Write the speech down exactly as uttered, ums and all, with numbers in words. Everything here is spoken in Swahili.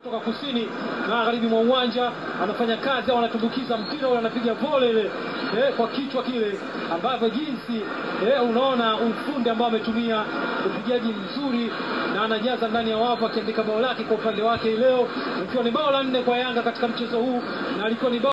Kutoka kusini magharibi mwa uwanja anafanya kazi au anatumbukiza mpira ule, anapiga volley ile eh, kwa kichwa kile, ambavyo jinsi eh, unaona ufundi ambao ametumia, upigaji mzuri na anajaza ndani ya wavu, akiandika bao lake kwa upande wake leo, ikiwa ni bao la nne kwa Yanga katika mchezo huu, na alikuwa ni bao